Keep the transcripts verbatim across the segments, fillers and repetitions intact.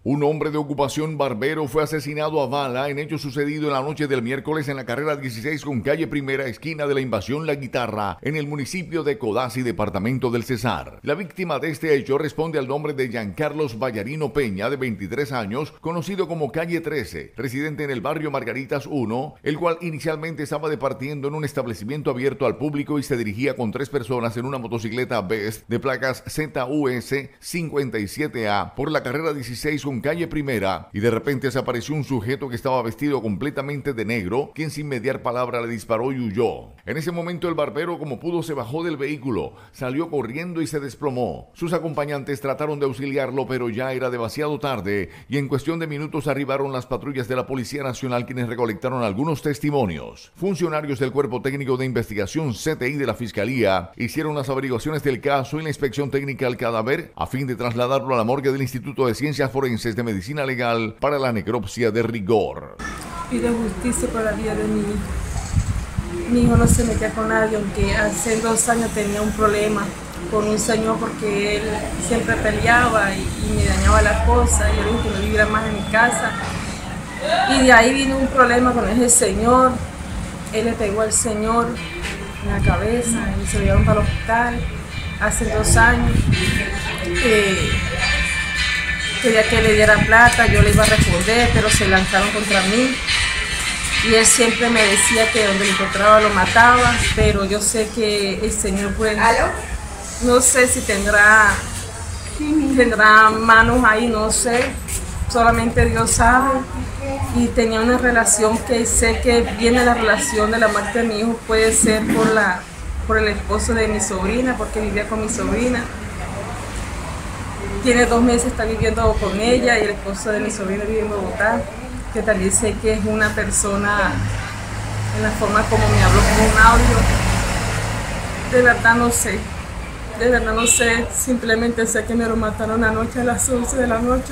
Un hombre de ocupación barbero fue asesinado a bala en hecho sucedido en la noche del miércoles en la carrera dieciséis con calle Primera, esquina de la Invasión La Guitarra, en el municipio de Codazzi, departamento del Cesar. La víctima de este hecho responde al nombre de Giancarlos Vallarino Peña, de veintitrés años, conocido como Calle trece, residente en el barrio Margaritas uno, el cual inicialmente estaba departiendo en un establecimiento abierto al público y se dirigía con tres personas en una motocicleta Best de placas Z U S cincuenta y siete A por la carrera dieciséis con calle Primera, y de repente se apareció un sujeto que estaba vestido completamente de negro, quien sin mediar palabra le disparó y huyó. En ese momento el barbero, como pudo, se bajó del vehículo, salió corriendo y se desplomó. Sus acompañantes trataron de auxiliarlo, pero ya era demasiado tarde, y en cuestión de minutos arribaron las patrullas de la Policía Nacional, quienes recolectaron algunos testimonios. Funcionarios del Cuerpo Técnico de Investigación C T I de la Fiscalía hicieron las averiguaciones del caso y la inspección técnica al cadáver a fin de trasladarlo a la morgue del Instituto de Ciencias Forenses de Medicina Legal para la necropsia de rigor. Pido justicia por la vida de mi hijo. Mi hijo no se metía con nadie, aunque hace dos años tenía un problema con un señor porque él siempre peleaba y, y me dañaba las cosas, y yo dije que no viviera más en mi casa. Y de ahí vino un problema con ese señor. Él le pegó al señor en la cabeza y se lo llevaron para el hospital hace dos años. Eh, Quería que le diera plata, yo le iba a responder, pero se lanzaron contra mí. Y él siempre me decía que donde lo encontraba lo mataba, pero yo sé que el Señor, pues, no sé si tendrá, tendrá manos ahí, no sé, solamente Dios sabe. Y tenía una relación que sé que viene la relación de la muerte de mi hijo, puede ser por, la, por el esposo de mi sobrina, porque vivía con mi sobrina. Tiene dos meses, está viviendo con ella, y el esposo de mi sobrina vive en Bogotá, que también sé que es una persona, en la forma como me habló con un audio. De verdad no sé, de verdad no sé, simplemente sé que me lo mataron anoche a las once de la noche.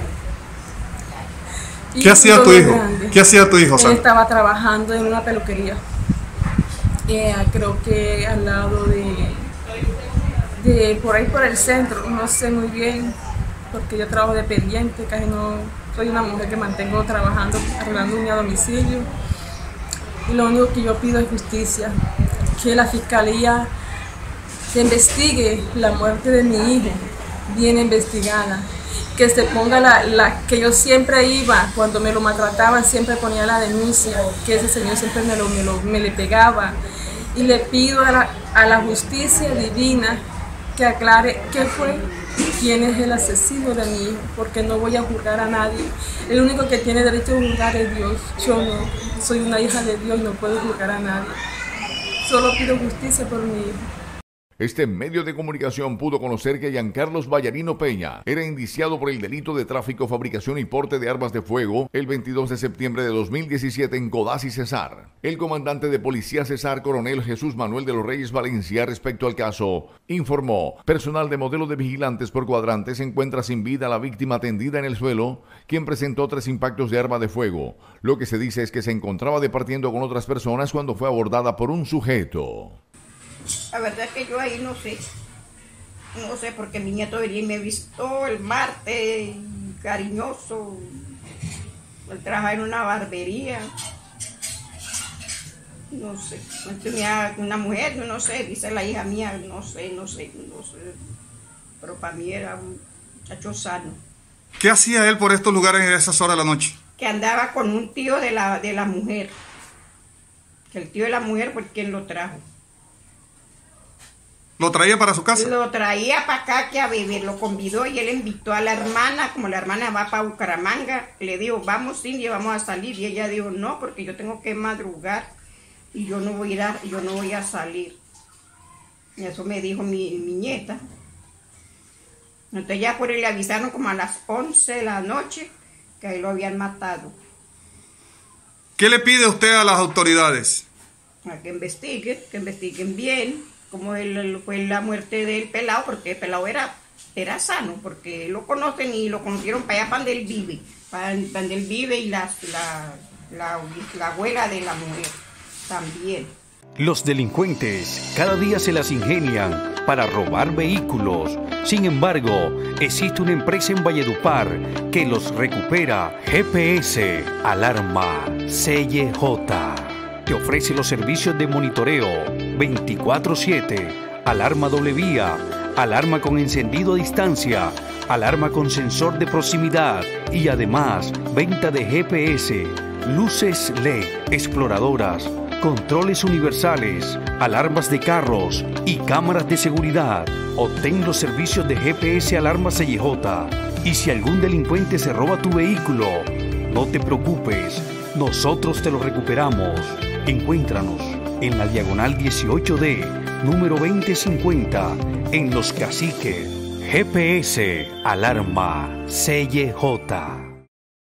Y ¿Qué hacía tu hijo? Grande. ¿Qué hacía tu hijo, Él Sandra? estaba trabajando en una peluquería, eh, creo que al lado de... De por ahí por el centro, no sé muy bien, porque yo trabajo dependiente, casi no soy una mujer que mantengo trabajando, arreglando un a domicilio. Y lo único que yo pido es justicia, que la fiscalía investigue la muerte de mi hijo, bien investigada, que se ponga la, la que yo siempre iba, cuando me lo maltrataban, siempre ponía la denuncia, que ese señor siempre me, lo, me, lo, me le pegaba. Y le pido a la, a la justicia divina que aclare qué fue, quién es el asesino de mi hijo, porque no voy a juzgar a nadie. El único que tiene derecho a juzgar es Dios. Yo no, soy una hija de Dios y no puedo juzgar a nadie. Solo pido justicia por mi hijo. Este medio de comunicación pudo conocer que Giancarlos Vallarino Peña era indiciado por el delito de tráfico, fabricación y porte de armas de fuego el veintidós de septiembre de dos mil diecisiete en Codazzi, Cesar. El comandante de policía Cesar, coronel Jesús Manuel de los Reyes Valencia, respecto al caso, informó: personal de modelo de vigilantes por cuadrante se encuentra sin vida la víctima tendida en el suelo, quien presentó tres impactos de arma de fuego. Lo que se dice es que se encontraba departiendo con otras personas cuando fue abordada por un sujeto. La verdad es que yo ahí no sé, no sé, porque mi nieto venía y me visitó el martes, cariñoso, él trabaja en una barbería, no sé, tenía una mujer, no sé, dice la hija mía, no sé, no sé, no sé, pero para mí era un muchacho sano. ¿Qué hacía él por estos lugares en esas horas de la noche? Que andaba con un tío de la, de la mujer, que el tío de la mujer fue quien lo trajo. ¿Lo traía para su casa? Lo traía para acá que a beber, lo convidó y él invitó a la hermana, como la hermana va para Bucaramanga, le dijo, vamos Cindy, vamos a salir, y ella dijo, no, porque yo tengo que madrugar y yo no voy a, ir a, yo no voy a salir. Y eso me dijo mi, mi nieta. Entonces ya por él le avisaron como a las once de la noche que ahí lo habían matado. ¿Qué le pide usted a las autoridades? A que investiguen, que investiguen bien cómo él, fue la muerte del pelado, porque el pelado era, era sano, porque lo conocen y lo conocieron para allá, para donde él vive, para donde él vive y la, la, la, la abuela de la mujer también. Los delincuentes cada día se las ingenian para robar vehículos. Sin embargo, existe una empresa en Valledupar que los recupera. G P S Alarma C Y J te ofrece los servicios de monitoreo veinticuatro siete, alarma doble vía, alarma con encendido a distancia, alarma con sensor de proximidad y además venta de G P S, luces L E D, exploradoras, controles universales, alarmas de carros y cámaras de seguridad. Obtén los servicios de G P S Alarma C Y J. Y si algún delincuente se roba tu vehículo, no te preocupes, nosotros te lo recuperamos. Encuéntranos en la diagonal dieciocho D, número veinte cincuenta, en Los Caciques. G P S Alarma C Y J.